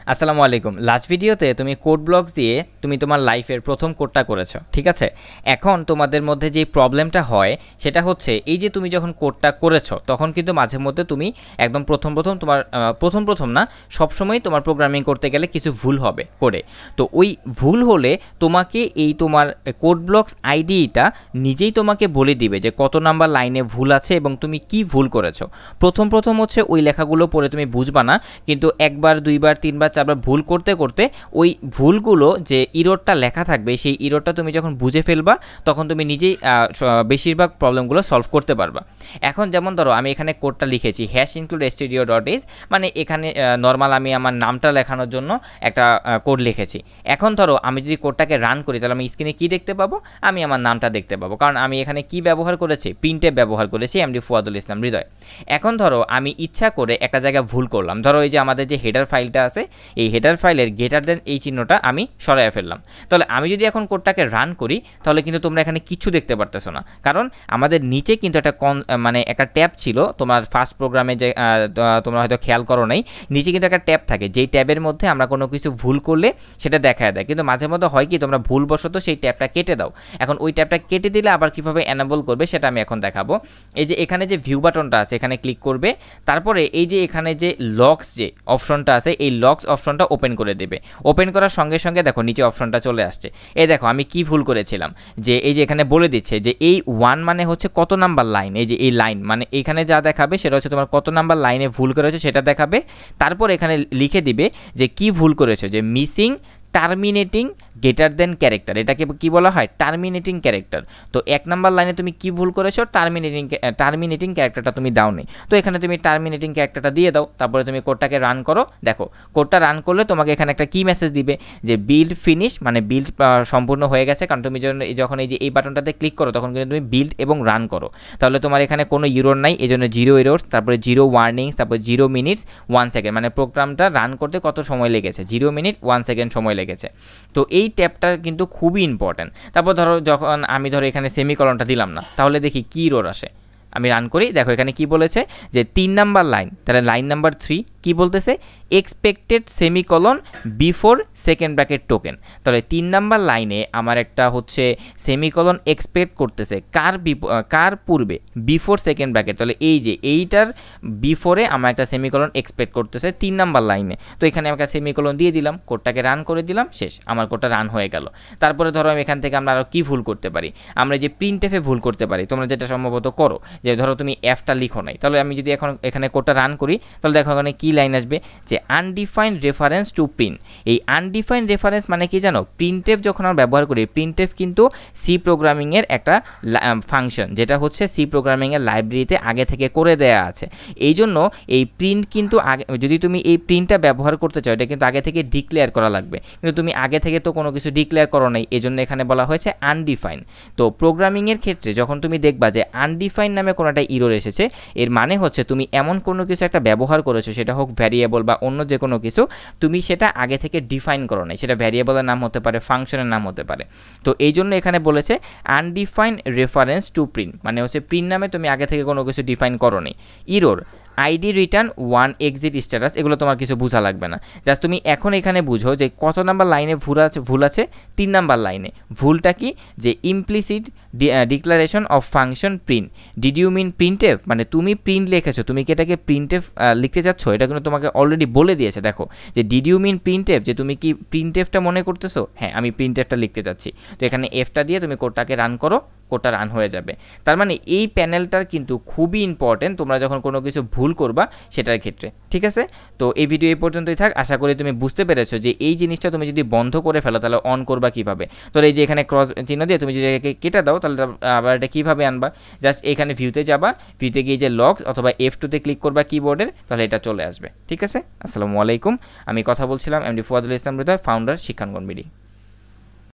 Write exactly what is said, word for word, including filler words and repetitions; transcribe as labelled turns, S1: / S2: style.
S1: আসসালামু আলাইকুম। লাস্ট ভিডিওতে তুমি কোড ব্লকস দিয়ে তুমি তোমার লাইফের প্রথম কোডটা করেছো, ঠিক আছে? এখন তোমাদের মধ্যে যে প্রবলেমটা হয় সেটা হচ্ছে এই যে তুমি যখন কোডটা করেছো তখন কিন্তু মাঝে মধ্যে তুমি একদম প্রথম প্রথম তোমার প্রথম প্রথম না সবসময় তোমার প্রোগ্রামিং করতে গেলে কিছু ভুল হবে কোডে। তো ওই ভুল হলে তোমাকে এই তোমার কোড ব্লকস আইডিটা নিজেই তোমাকে বলে দিবে যে কত নাম্বার লাইনে ভুল আছে এবং তুমি কি ভুল করেছো। প্রথম প্রথম হচ্ছে ওই লেখাগুলো পড়ে তুমি বুঝবা না, কিন্তু একবার দুইবার তিনবার চারবার ভুল করতে করতে ওই ভুলগুলো যে ইরোরটা লেখা থাকবে সেই ইরোরটা তুমি যখন বুঝে ফেলবা তখন তুমি নিজেই বেশিরভাগ প্রবলেমগুলো সলভ করতে পারবা। এখন যেমন ধরো আমি এখানে কোডটা লিখেছি hash include studio dot h, মানে এখানে নর্মাল আমি আমার নামটা লেখানোর জন্য একটা কোড লিখেছি। এখন ধরো আমি যদি কোডটাকে রান করি তাহলে আমি স্ক্রিনে কি দেখতে পাবো? আমি আমার নামটা দেখতে পাবো, কারণ আমি এখানে কি ব্যবহার করেছি, প্রিন্টএফ ব্যবহার করেছি, এমডি ফুয়াদুল ইসলাম হৃদয়। এখন ধরো আমি ইচ্ছা করে একটা জায়গায় ভুল করলাম, ধরো এই যে আমাদের যে হেডার ফাইলটা আছে এই হেডার ফাইলের গ্রেটার দেন এই চিহ্নটা আমি সরাইয়া ফেললাম। তাহলে আমি যদি এখন কোডটাকে রান করি তাহলে কিন্তু তোমরা এখানে কিছু দেখতে পারতেছো না, কারণ আমাদের নিচে কিন্তু একটা কন মানে একটা ট্যাব ছিল তোমার ফার্স্ট প্রোগ্রামে, যে তোমরা হয়তো খেয়াল করো নাই, নিচে কিন্তু একটা ট্যাব থাকে যেই ট্যাবের মধ্যে আমরা কোনো কিছু ভুল করলে সেটা দেখায় দেয়। কিন্তু মাঝে মধ্যে হয় কি তোমরা ভুলবশত সেই ট্যাবটা কেটে দাও। এখন ওই ট্যাবটা কেটে দিলে আবার কীভাবে এনেবল করবে সেটা আমি এখন দেখাবো। এই যে এখানে যে ভিউ বাটনটা আছে এখানে ক্লিক করবে, তারপরে এই যে এখানে যে লকস যে অপশনটা আছে এই লকস অপশনটা ওপেন করে দেবে। ওপেন করার সঙ্গে সঙ্গে দেখো নিচে অপশনটা চলে আসছে। এই দেখো আমি কি ভুল করেছিলাম, যে এই যে এখানে বলে দিচ্ছে যে এই ওয়ান মানে হচ্ছে কত নাম্বার লাইন, এই যে এই লাইন মানে এখানে যা দেখাবে সেটা হচ্ছে তোমার কত নাম্বার লাইনে ভুল করেছো সেটা দেখাবে। তারপর এখানে লিখে দিবে যে কি ভুল করেছো, যে missing terminating greater than character, এটাকে কি বলা হয়? Terminating character. তো এক নাম্বার লাইনে তুমি কি ভুল করেছো, টার্মিনেটিং টার্মিনেটিং ক্যারেক্টারটা তুমি দাওনি, তো এখানে তুমি টার্মিনেটিং ক্যারেক্টারটা দিয়ে দাও। তারপরে তুমি কোডটাকে রান করো, দেখো কোডটা রান করলে তোমাকে এখানে একটা কি মেসেজ দিবে যে বিল্ড ফিনিশ, মানে বিল্ড সম্পূর্ণ হয়ে গেছে। কারণ তুমি যখন এই যে এই বাটনটাতে ক্লিক করো তখন কিন্তু তুমি বিল্ড এবং রান করো, তাহলে তোমার এখানে কোনো ইরোর নাই, এই জন্য জিরো ইরোর্স, তারপরে জিরো ওয়ার্নিংস, তারপরে জিরো মিনিটস ওয়ান সেকেন্ড, মানে প্রোগ্রামটা রান করতে কত সময় লেগেছে, জিরো মিনিট ওয়ান সেকেন্ড সময় লেগেছে। তো এই ট্যাবটা কিন্তু খুবই ইম্পর্ট্যান্ট। তারপর ধরো যখন আমি ধরো এখানে সেমিকলনটা দিলাম না, তাহলে দেখি কি ইরর আসে। আমি রান করি, দেখো এখানে কি বলেছে যে তিন নাম্বার লাইন, তাহলে লাইন নাম্বার থ্রি কি বলতেছে, expected semicolon before second bracket token. তাহলে তিন নাম্বার লাইনে আমার একটা হচ্ছে সেমিকলন এক্সপেক্ট করতেছে কার কার পূর্বে, বিফোর সেকেন্ড ব্র্যাকেট। তাহলে এই যে এইটার বিফোরে আমার একটা সেমিকলন এক্সপেক্ট করতেছে তিন নাম্বার লাইনে। তো এখানে আমি একটা সেমিকলন দিয়ে দিলাম, কোডটাকে রান করে দিলাম, শেষ, আমার কোডটা রান হয়ে গেল। তারপরে ধরো আমি এখান থেকে আমরা আরও কী ভুল করতে পারি, আমরা যে প্রিন্টএফে ভুল করতে পারি, তোমরা যেটা সম্ভবত করো যে ধরো তুমি এফটা লিখো নাই, তাহলে আমি যদি এখন এখানে কোডটা রান করি তাহলে দেখো এখানে কী লাইন আসবে যে আনডিফাইন্ড রেফারেন্স টু প্রিন্ট। এই আনডিফাইন্ড রেফারেন্স মানে কি জানো? প্রিন্টএফ যখন আমরা ব্যবহার করি, প্রিন্টএফ কিন্তু সি প্রোগ্রামিংয়ের একটা ফাংশন, যেটা হচ্ছে সি প্রোগ্রামিংয়ের লাইব্রেরিতে আগে থেকে করে দেয়া আছে। এই জন্য এই প্রিন্ট কিন্তু আগে, যদি তুমি এই প্রিন্টটা ব্যবহার করতে চাও এটা কিন্তু আগে থেকে ডিক্লেয়ার করা লাগবে, কিন্তু তুমি আগে থেকে তো কোনো কিছু ডিক্লেয়ার করো নাই, এই জন্য এখানে বলা হয়েছে আনডিফাইন্ড। তো প্রোগ্রামিংয়ের ক্ষেত্রে যখন তুমি দেখবা যে আনডিফাইন্ড নামে কোনো একটা ইরর এসেছে, এর মানে হচ্ছে তুমি এমন কোনো কিছু একটা ব্যবহার করেছো, সেটা হোক ভ্যারিয়েবল বা অন্য যে কোনো কিছু, তুমি সেটা আগে থেকে ডিফাইন করো নাই, সেটা ভ্যারিয়েবলের নাম হতে পারে, ফাংশনের নাম হতে পারে। তো এই জন্য এখানে বলেছে আনডিফাইন্ড রেফারেন্স টু প্রিন্ট, মানে হচ্ছে প্রিন্ট নামে তুমি আগে থেকে কোনো কিছু ডিফাইন করো নি। Error ID return one exit status, এগুলো তোমার কিছু বোঝা লাগবে না, জাস্ট তুমি এখন এখানে বুঝো যে কত নাম্বার লাইনে ভুল আছে, ভুল আছে তিন নাম্বার লাইনে। ভুলটা কি, যে implicit declaration of function print, did you mean printf, মানে তুমি প্রিন্ট লিখেছো, তুমি কি এটাকে প্রিন্টএফ লিখতে চাচ্ছ, এটা কিন্তু তোমাকে অলরেডি বলে দিয়েছে। দেখো যে ডিড ইউ মিন প্রিন্টএফ, যে তুমি কি প্রিন্টএফটা মনে করতেছো, হ্যাঁ আমি প্রিন্টএফটা লিখতে চাচ্ছি। তো এখানে এফটা দিয়ে তুমি কোডটাকে রান করো, কোডটা রান হয়ে যাবে। তার মানে এই প্যানেলটার কিন্তু খুবই ইম্পর্টেন্ট তোমরা যখন কোনো কিছু ভুল করবা সেটার ক্ষেত্রে, ঠিক আছে? তো এই ভিডিও এই পর্যন্তই থাক, আশা করি তুমি বুঝতে পেরেছো যে এই জিনিসটা তুমি যদি বন্ধ করে ফেলো তাহলে অন করবা কীভাবে। তো এই যে এখানে ক্রস চিহ্ন দিয়ে তুমি যদি এটাকে কেটে দাও তাহলে আবার এটা কীভাবে আনবা, জাস্ট এখানে ভিউতে যাবা, ভিউতে গিয়ে যে লকস অথবা এফ টুতে ক্লিক করবা কিবোর্ডের, তাহলে এটা চলে আসবে, ঠিক আছে? আসসালামু আলাইকুম, আমি কথা বলছিলাম MD Fuadul Islam Hridoy, founder Shikkhangon BD.